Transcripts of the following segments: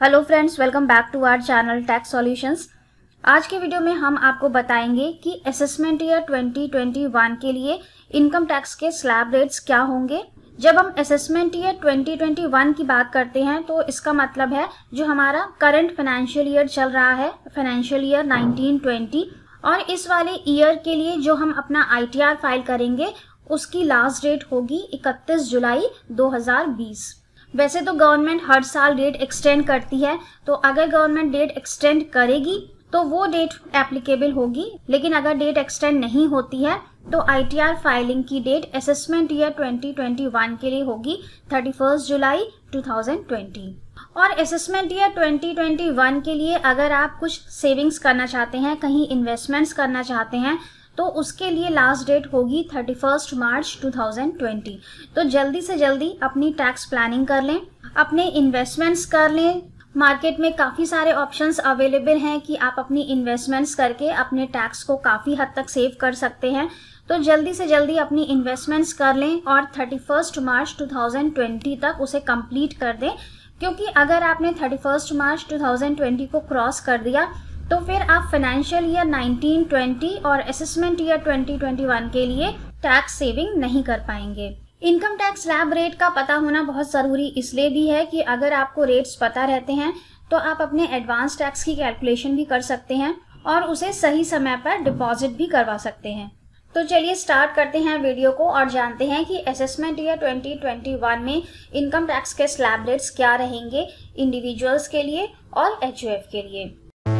Hello friends, welcome back to our channel tax solutions. आज के video में हम आपको बताएंगे कि असेसमेंट ईयर 2021 के लिए इनकम टैक्स के स्लैब रेट्स क्या होंगे। जब हम असेसमेंट ईयर 2021 की बात करते हैं तो इसका मतलब है जो हमारा करंट फाइनेंशियल ईयर चल रहा है, फाइनेंशियल ईयर 1920, और इस वाले ईयर के लिए जो हम अपना ITR फाइल करेंगे उसकी लास्ट डेट होगी 31 जुलाई 2020। वैसे तो गवर्नमेंट हर साल डेट एक्सटेंड करती है, तो अगर गवर्नमेंट डेट एक्सटेंड करेगी तो वो डेट एप्लीकेबल होगी, लेकिन अगर डेट एक्सटेंड नहीं होती है तो ITR फाइलिंग की डेट असेसमेंट ईयर 2021 के लिए होगी 31 जुलाई 2020। और असेसमेंट ईयर 2021 के लिए अगर आप कुछ सेविंग्स करना चाहते हैं, कहीं इन्वेस्टमेंट्स करना चाहते हैं, तो उसके लिए लास्ट डेट होगी 31 मार्च 2020। तो जल्दी से जल्दी अपनी टैक्स प्लानिंग कर लें, अपने इन्वेस्टमेंट्स कर लें। मार्केट में काफ़ी सारे ऑप्शंस अवेलेबल हैं कि आप अपनी इन्वेस्टमेंट्स करके अपने टैक्स को काफ़ी हद तक सेव कर सकते हैं। तो जल्दी से जल्दी अपनी इन्वेस्टमेंट्स कर लें और 31 मार्च 2020 तक उसे कंप्लीट कर दें, क्योंकि अगर आपने 31 मार्च 2020 को क्रॉस कर दिया तो फिर आप फाइनेंशियल ईयर 1920 और असेसमेंट ईयर 2021 के लिए टैक्स सेविंग नहीं कर पाएंगे। इनकम टैक्स स्लैब रेट का पता होना बहुत ज़रूरी इसलिए भी है कि अगर आपको रेट्स पता रहते हैं तो आप अपने एडवांस टैक्स की कैलकुलेशन भी कर सकते हैं और उसे सही समय पर डिपॉजिट भी करवा सकते हैं। तो चलिए स्टार्ट करते हैं वीडियो को और जानते हैं कि असेसमेंट ईयर 2021 में इनकम टैक्स के स्लैब रेट्स क्या रहेंगे इंडिविजुअल्स के लिए और HUF के लिए।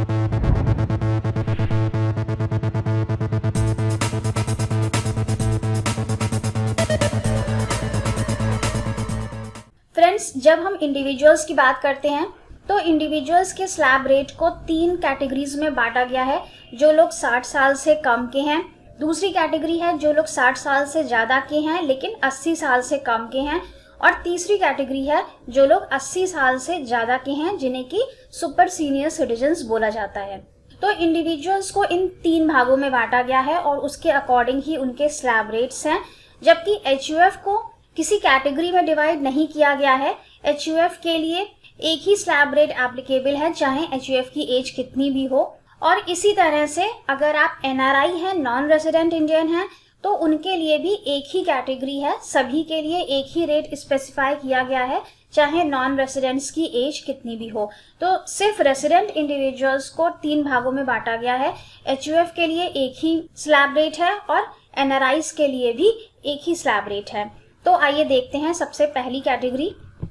फ्रेंड्स, जब हम इंडिविजुअल्स की बात करते हैं तो इंडिविजुअल्स के स्लैब रेट को 3 कैटेगरीज में बांटा गया है। जो लोग 60 साल से कम के हैं, दूसरी कैटेगरी है जो लोग 60 साल से ज़्यादा के हैं लेकिन 80 साल से कम के हैं, और तीसरी कैटेगरी है जो लोग 80 साल से ज़्यादा के हैं जिन्हें कि सुपर सीनियर सिटीजन्स बोला जाता है। तो इंडिविजुअल्स को इन 3 भागों में बांटा गया है और उसके अकॉर्डिंग ही उनके स्लैब रेट्स हैं, जबकि HUF को किसी कैटेगरी में डिवाइड नहीं किया गया है। HUF के लिए एक ही स्लैब रेट एप्लीकेबल है चाहे HUF की एज कितनी भी हो, और इसी तरह से अगर आप NRI हैं, नॉन रेजिडेंट इंडियन हैं, तो उनके लिए भी एक ही कैटेगरी है, सभी के लिए एक ही रेट स्पेसिफाई किया गया है चाहे नॉन रेजिडेंट्स की एज कितनी भी हो। तो सिर्फ रेजिडेंट इंडिविजुअल्स को 3 भागों में बांटा गया है। HUF के लिए एक ही स्लैब रेट है और NRIs के लिए भी एक ही स्लैब रेट है। तो आइए देखते हैं सबसे पहली कैटेगरी,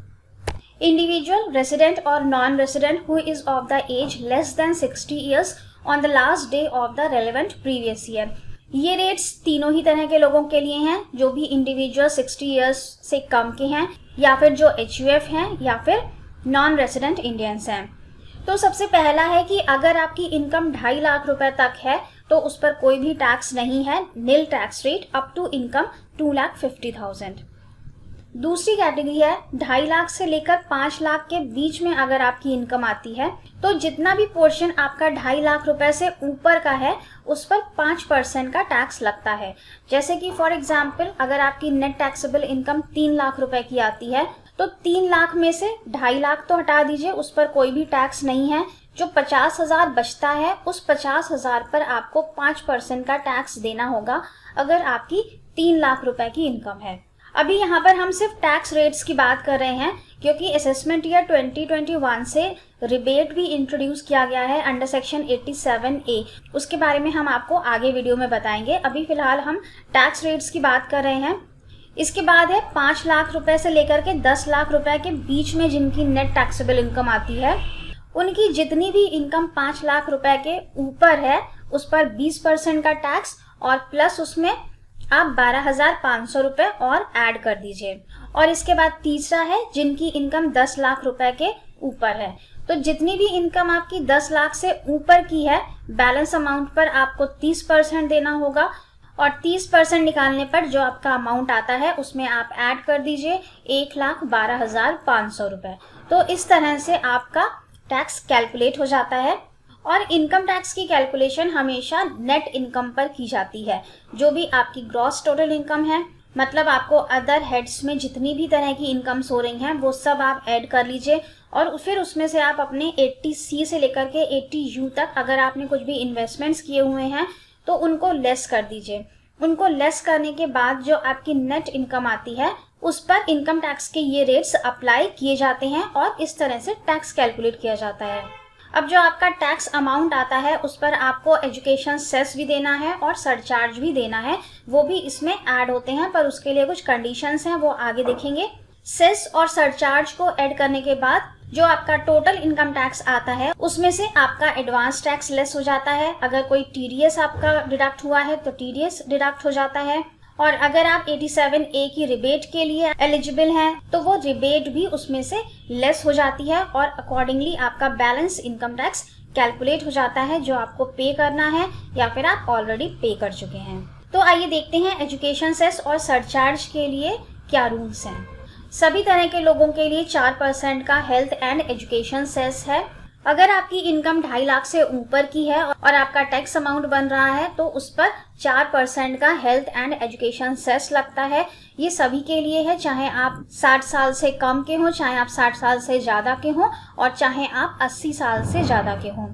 इंडिविजुअल रेसिडेंट और non resident who is of the age less than 60 years on the last day of the relevant previous year. ये रेट्स तीनों ही तरह के लोगों के लिए हैं, जो भी इंडिविजुअल 60 ईयर्स से कम के हैं, या फिर जो HUF हैं, या फिर नॉन रेसिडेंट इंडियंस हैं। तो सबसे पहला है कि अगर आपकी इनकम 2.5 लाख रुपए तक है तो उस पर कोई भी टैक्स नहीं है, nil tax rate up to income 2,50,000। दूसरी कैटेगरी है 2.5 लाख से लेकर 5 लाख के बीच में अगर आपकी इनकम आती है तो जितना भी पोर्शन आपका 2.5 लाख रुपए से ऊपर का है उस पर 5% का टैक्स लगता है। जैसे कि फॉर एग्जाम्पल अगर आपकी नेट टैक्सेबल इनकम 3 लाख रुपए की आती है तो 3 लाख में से 2.5 लाख तो हटा दीजिए, उस पर कोई भी टैक्स नहीं है। जो 50,000 बचता है उस 50,000 पर आपको 5% का टैक्स देना होगा अगर आपकी 3 लाख रुपए की इनकम है। अभी यहाँ पर हम सिर्फ टैक्स रेट्स की बात कर रहे हैं, क्योंकि असेसमेंट ईयर 2021 से रिबेट भी इंट्रोड्यूस किया गया है अंडर सेक्शन 87A। उसके बारे में हम आपको आगे वीडियो में बताएंगे। अभी फिलहाल हम टैक्स रेट्स की बात कर रहे हैं। इसके बाद है 5 लाख रुपए से लेकर के 10 लाख रुपए के बीच में जिनकी नेट टैक्सेबल इनकम आती है, उनकी जितनी भी इनकम 5 लाख रुपए के ऊपर है उस पर 20% का टैक्स और प्लस उसमें आप 12,500 रुपए और ऐड कर दीजिए। और इसके बाद तीसरा है जिनकी इनकम 10 लाख रुपए के ऊपर है। तो जितनी भी इनकम आपकी 10 लाख से ऊपर की है, बैलेंस अमाउंट पर आपको 30% देना होगा, और 30% निकालने पर जो आपका अमाउंट आता है उसमें आप ऐड कर दीजिए 1,12,500 रुपए। तो इस तरह से आपका टैक्स कैलकुलेट हो जाता है। और इनकम टैक्स की कैलकुलेशन हमेशा नेट इनकम पर की जाती है। जो भी आपकी ग्रॉस टोटल इनकम है, मतलब आपको अदर हेड्स में जितनी भी तरह की इनकम्स हो रही हैं वो सब आप ऐड कर लीजिए और फिर उसमें से आप अपने 80C से लेकर के 80U तक अगर आपने कुछ भी इन्वेस्टमेंट्स किए हुए हैं तो उनको लेस कर दीजिए। उनको लेस करने के बाद जो आपकी नेट इनकम आती है उस पर इनकम टैक्स के ये रेट्स अप्लाई किए जाते हैं और इस तरह से टैक्स कैलकुलेट किया जाता है। अब जो आपका टैक्स अमाउंट आता है उस पर आपको एजुकेशन सेस भी देना है और सरचार्ज भी देना है, वो भी इसमें ऐड होते हैं, पर उसके लिए कुछ कंडीशंस हैं, वो आगे देखेंगे। सेस और सरचार्ज को ऐड करने के बाद जो आपका टोटल इनकम टैक्स आता है उसमें से आपका एडवांस टैक्स लेस हो जाता है। अगर कोई टीडीएस आपका डिडक्ट हुआ है तो टीडीएस डिडक्ट हो जाता है, और अगर आप 87A की रिबेट के लिए एलिजिबल हैं तो वो रिबेट भी उसमें से लेस हो जाती है और अकॉर्डिंगली आपका बैलेंस इनकम टैक्स कैलकुलेट हो जाता है जो आपको पे करना है या फिर आप ऑलरेडी पे कर चुके हैं। तो आइए देखते हैं एजुकेशन सेस और सरचार्ज के लिए क्या रूल्स हैं। सभी तरह के लोगों के लिए 4% का हेल्थ एंड एजुकेशन सेस है। अगर आपकी इनकम 2.5 लाख से ऊपर की है और आपका टैक्स अमाउंट बन रहा है तो उस पर 4% का हेल्थ एंड एजुकेशन सेस लगता है। ये सभी के लिए है, चाहे आप 60 साल से कम के हों, चाहे आप 60 साल से ज़्यादा के हों और चाहे आप 80 साल से ज़्यादा के हों।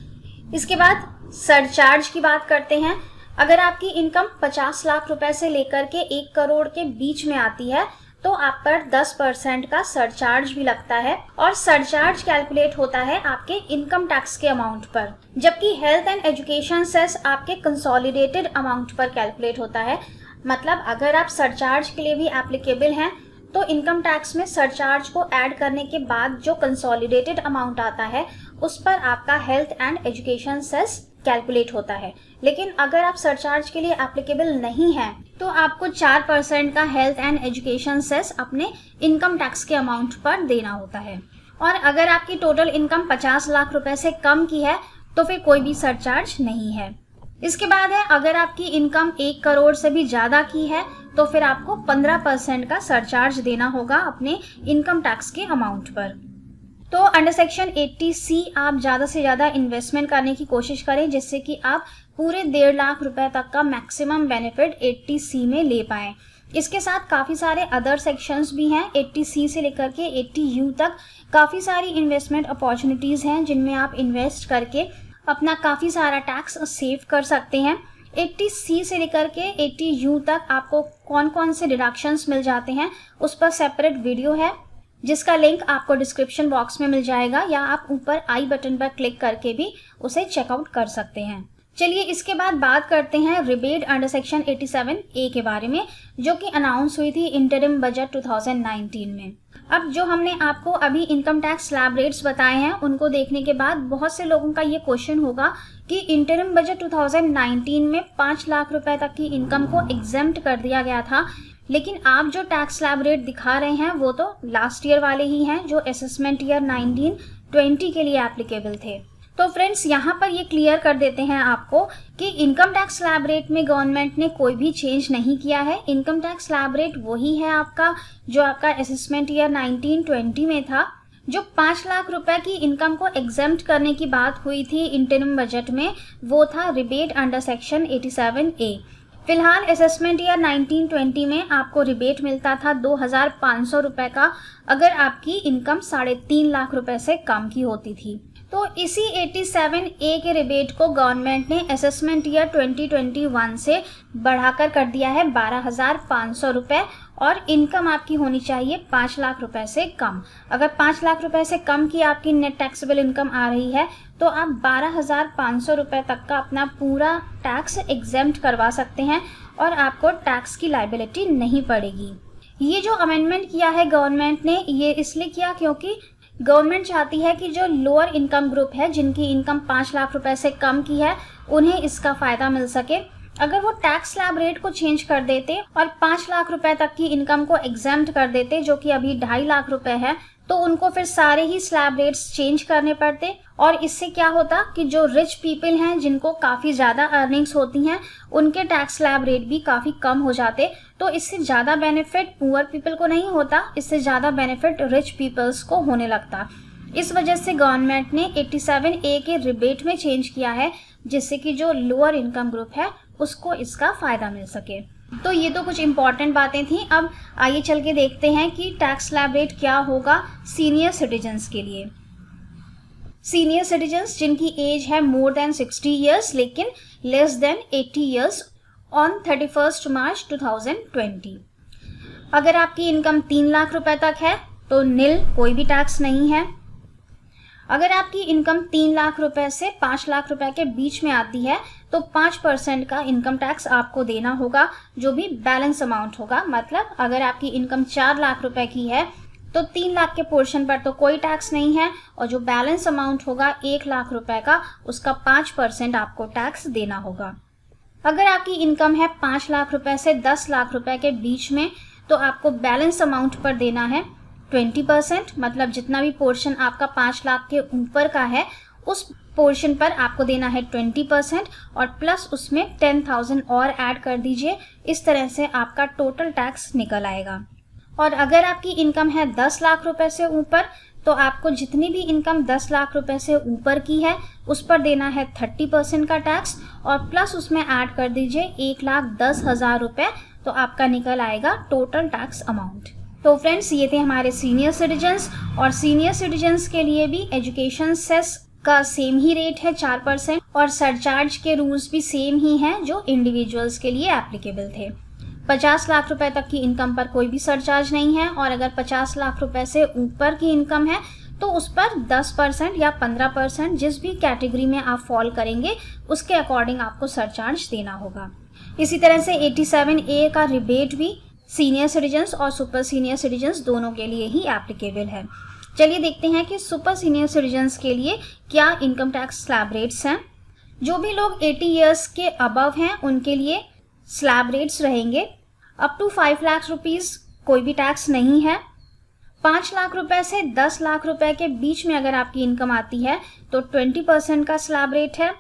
इसके बाद सरचार्ज की बात करते हैं। अगर आपकी इनकम 50 लाख रुपए से लेकर के 1 करोड़ के बीच में आती है तो आप पर 10% का सरचार्ज भी लगता है, और सरचार्ज कैलकुलेट होता है आपके इनकम टैक्स के अमाउंट पर, जबकि हेल्थ एंड एजुकेशन सेस आपके कंसोलिडेटेड अमाउंट पर कैलकुलेट होता है। मतलब अगर आप सरचार्ज के लिए भी एप्लीकेबल हैं तो इनकम टैक्स में सरचार्ज को ऐड करने के बाद जो कंसोलिडेटेड अमाउंट आता है उस पर आपका health and education cess calculate होता है। लेकिन अगर आप सरचार्ज के लिए एप्लीकेबल नहीं हैं तो आपको 4% का हेल्थ एंड एजुकेशन सेस अपने इनकम टैक्स के अमाउंट पर देना होता है। और अगर आपकी टोटल इनकम 50 लाख रुपए से कम की है तो फिर कोई भी सरचार्ज नहीं है। इसके बाद है, अगर आपकी इनकम 1 करोड़ से भी ज़्यादा की है तो फिर आपको 15% का सरचार्ज देना होगा अपने इनकम टैक्स के अमाउंट पर। तो अंडर सेक्शन 80C आप ज़्यादा से ज़्यादा इन्वेस्टमेंट करने की कोशिश करें जिससे कि आप पूरे 1.5 लाख रुपए तक का मैक्सिमम बेनिफिट 80C में ले पाएं। इसके साथ काफ़ी सारे अदर सेक्शंस भी हैं। 80C से लेकर के 80U तक काफ़ी सारी इन्वेस्टमेंट अपॉर्चुनिटीज़ हैं जिनमें आप इन्वेस्ट करके अपना काफ़ी सारा टैक्स सेव कर सकते हैं। 80C से लेकर के 80U तक आपको कौन कौन से डिडक्शंस मिल जाते हैं उस पर सेपरेट वीडियो है जिसका लिंक आपको डिस्क्रिप्शन बॉक्स में मिल जाएगा, या आप ऊपर आई बटन पर क्लिक करके भी उसे चेकआउट कर सकते हैं। चलिए इसके बाद बात करते हैं रिबेट अंडर सेक्शन 87A के बारे में, जो कि अनाउंस हुई थी इंटरिम बजट 2019 में। अब जो हमने आपको अभी इनकम टैक्स स्लैब रेट्स बताए हैं उनको देखने के बाद बहुत से लोगों का ये क्वेश्चन होगा कि इंटरिम बजट 2019 में 5 लाख रुपए तक की इनकम को एग्जेम्प्ट कर दिया गया था, लेकिन आप जो टैक्स स्लैब रेट दिखा रहे हैं वो तो लास्ट ईयर वाले ही हैं जो असेसमेंट ईयर 19-20 के लिए एप्लीकेबल थे। तो फ्रेंड्स यहाँ पर ये क्लियर कर देते हैं आपको कि इनकम टैक्स स्लैब रेट में गवर्नमेंट ने कोई भी चेंज नहीं किया है। इनकम टैक्स स्लैब रेट वही है आपका जो आपका असेसमेंट ईयर 19-20 में था। जो 5 लाख रुपए की इनकम को एग्जेम्प्ट करने की बात हुई थी इंटरिम बजट में वो था रिबेट अंडर सेक्शन 87A। फिलहाल असेसमेंट ईयर 19-20 में आपको रिबेट मिलता था 2,500 रुपए का अगर आपकी इनकम 3.5 लाख रुपए से कम की होती थी। तो इसी 87A के रिबेट को गवर्नमेंट ने असेसमेंट ईयर 2021 से बढ़ाकर कर दिया है 12,500 रुपए, और इनकम आपकी होनी चाहिए 5 लाख रुपए से कम। अगर 5 लाख रुपए से कम की आपकी नेट टैक्सेबल इनकम आ रही है तो आप 12,500 रुपए तक का अपना पूरा टैक्स एग्जेम्प्ट करवा सकते हैं और आपको टैक्स की लायबिलिटी नहीं पड़ेगी। ये जो अमेंडमेंट किया है गवर्नमेंट ने, ये इसलिए किया क्योंकि गवर्नमेंट चाहती है कि जो लोअर इनकम ग्रुप है जिनकी इनकम 5 लाख रुपए से कम की है उन्हें इसका फ़ायदा मिल सके। अगर वो टैक्स स्लैब रेट को चेंज कर देते और 5 लाख रुपए तक की इनकम को एग्जेम्प्ट कर देते जो कि अभी 2.5 लाख रुपए है, तो उनको फिर सारे ही स्लैब रेट्स चेंज करने पड़ते, और इससे क्या होता कि जो रिच पीपल हैं जिनको काफ़ी ज़्यादा अर्निंग्स होती हैं उनके टैक्स स्लैब रेट भी काफ़ी कम हो जाते। तो इससे ज़्यादा बेनिफिट पुअर पीपल को नहीं होता, इससे ज़्यादा बेनिफिट रिच पीपल्स को होने लगता। इस वजह से गवर्नमेंट ने 87A के रिबेट में चेंज किया है जिससे कि जो लोअर इनकम ग्रुप है उसको इसका फ़ायदा मिल सके। तो ये तो कुछ इंपॉर्टेंट बातें थी। अब आइए चल के देखते हैं कि टैक्स स्लैब रेट क्या होगा सीनियर सिटीजन्स के लिए। सीनियर सिटीजन्स जिनकी एज है मोर देन 60 ईयर्स लेकिन less than 80 years on 31 March 2020। अगर आपकी इनकम 3 लाख रुपए तक है तो नील, कोई भी टैक्स नहीं है। अगर आपकी इनकम 3 लाख रुपए से 5 लाख रुपए के बीच में आती है तो 5% का इनकम टैक्स आपको देना होगा, जो भी बैलेंस अमाउंट होगा। मतलब अगर आपकी इनकम 4 लाख रुपए की है तो 3 लाख के पोर्शन पर तो कोई टैक्स नहीं है, और जो बैलेंस अमाउंट होगा 1 लाख रुपए का, उसका 5% आपको टैक्स देना होगा। अगर आपकी इनकम है 5 लाख रुपए से 10 लाख रुपए के बीच में तो आपको बैलेंस अमाउंट पर देना है 20%। मतलब जितना भी पोर्शन आपका 5 लाख के ऊपर का है उस पोर्शन पर आपको देना है 20% और प्लस उसमें 10,000 और ऐड कर दीजिए। इस तरह से आपका टोटल टैक्स निकल आएगा। और अगर आपकी इनकम है 10 लाख रुपए से ऊपर तो आपको जितनी भी इनकम 10 लाख रुपए से ऊपर की है उस पर देना है 30% का टैक्स और प्लस उसमें ऐड कर दीजिए 1,10,000 रुपए, तो आपका निकल आएगा टोटल टैक्स अमाउंट। तो फ्रेंड्स, ये थे हमारे सीनियर सिटीजन्स, और सीनियर सिटीजन्स के लिए भी एजुकेशन सेस का सेम ही रेट है 4% और सरचार्ज के रूल्स भी सेम ही हैं जो इंडिविजुअल्स के लिए एप्लीकेबल थे। 50 लाख रुपए तक की इनकम पर कोई भी सरचार्ज नहीं है, और अगर 50 लाख रुपए से ऊपर की इनकम है तो उस पर 10% या 15% जिस भी कैटेगरी में आप फॉल करेंगे उसके अकॉर्डिंग आपको सरचार्ज देना होगा। इसी तरह से 87A का रिबेट भी सीनियर सिटीजन्स और सुपर सीनियर सिटीजन्स दोनों के लिए ही एप्लीकेबल है। चलिए देखते हैं कि सुपर सीनियर सिटीजन्स के लिए क्या इनकम टैक्स स्लैब रेट्स हैं। जो भी लोग 80 ईयर्स के अबव हैं उनके लिए स्लैब रेट्स रहेंगे। अप टू 5 लाख रुपीज़ कोई भी टैक्स नहीं है। 5 लाख रुपए से 10 लाख रुपए के बीच में अगर आपकी इनकम आती है तो 20% का स्लैब रेट है,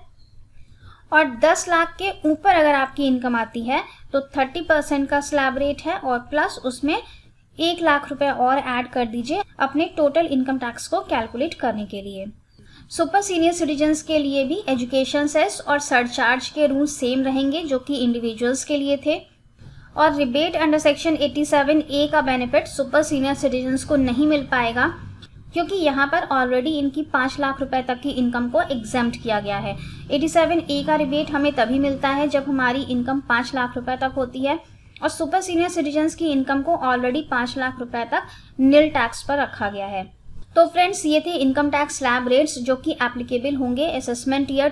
और 10 लाख के ऊपर अगर आपकी इनकम आती है तो 30% का स्लैब रेट है, और प्लस उसमें 1 लाख रुपए और ऐड कर दीजिए अपने टोटल इनकम टैक्स को कैलकुलेट करने के लिए। सुपर सीनियर सिटीजन्स के लिए भी एजुकेशन सेस और सरचार्ज के रूल सेम रहेंगे जो कि इंडिविजुअल्स के लिए थे, और रिबेट अंडर सेक्शन 87A का बेनिफिट सुपर सीनियर सिटीजन्स को नहीं मिल पाएगा क्योंकि यहाँ पर ऑलरेडी इनकी 5 लाख रुपए तक की इनकम को एग्जेम्प्ट किया गया है। 87A का रिबेट हमें तभी मिलता है जब हमारी इनकम 5 लाख रुपए तक होती है, और सुपर सीनियर सिटीजन्स की इनकम को ऑलरेडी 5 लाख रुपए तक नील टैक्स पर रखा गया है। तो फ्रेंड्स, ये थे इनकम टैक्स स्लैब रेट्स जो कि एप्लीकेबल होंगे असेसमेंट ईयर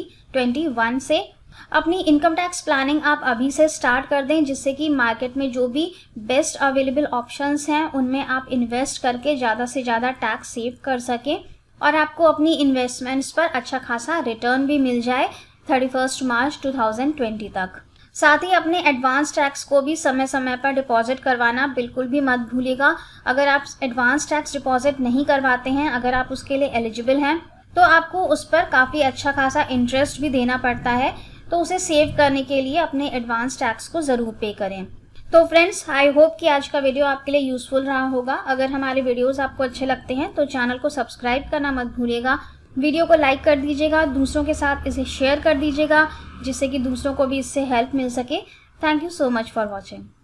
2021 से। अपनी इनकम टैक्स प्लानिंग आप अभी से स्टार्ट कर दें, जिससे कि मार्केट में जो भी बेस्ट अवेलेबल ऑप्शंस हैं उनमें आप इन्वेस्ट करके ज़्यादा से ज़्यादा टैक्स सेव कर सकें और आपको अपनी इन्वेस्टमेंट्स पर अच्छा खासा रिटर्न भी मिल जाए 31 मार्च 2020 तक। साथ ही अपने एडवांस टैक्स को भी समय समय पर डिपॉजिट करवाना बिल्कुल भी मत भूलिएगा। अगर आप एडवांस टैक्स डिपॉजिट नहीं करवाते हैं, अगर आप उसके लिए एलिजिबल हैं, तो आपको उस पर काफ़ी अच्छा खासा इंटरेस्ट भी देना पड़ता है, तो उसे सेव करने के लिए अपने एडवांस टैक्स को ज़रूर पे करें। तो फ्रेंड्स, आई होप कि आज का वीडियो आपके लिए यूज़फुल रहा होगा। अगर हमारे वीडियोस आपको अच्छे लगते हैं तो चैनल को सब्सक्राइब करना मत भूलिएगा, वीडियो को लाइक कर दीजिएगा, दूसरों के साथ इसे शेयर कर दीजिएगा जिससे कि दूसरों को भी इससे हेल्प मिल सके। Thank you so much for watching.